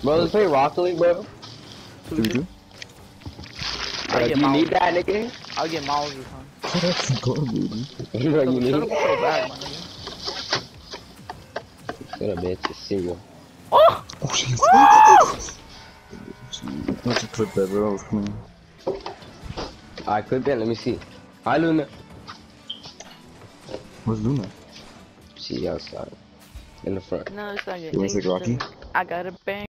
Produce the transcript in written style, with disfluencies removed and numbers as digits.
Bro, let's play Rocket League, bro. Do we do? Bro, do you need that, nigga? I'll get Miles or something. That's good, baby. Bro, you Shut need up with your bag, my nigga. Shut up, bitch. It's single. Oh! Oh, jeez. Let's just clip that, bro. That was clean. Alright, clip that. Let me see. Hi, Luna. Where's Luna? She outside. In the front. No, it's not You wanna take Rocky? I got a bang.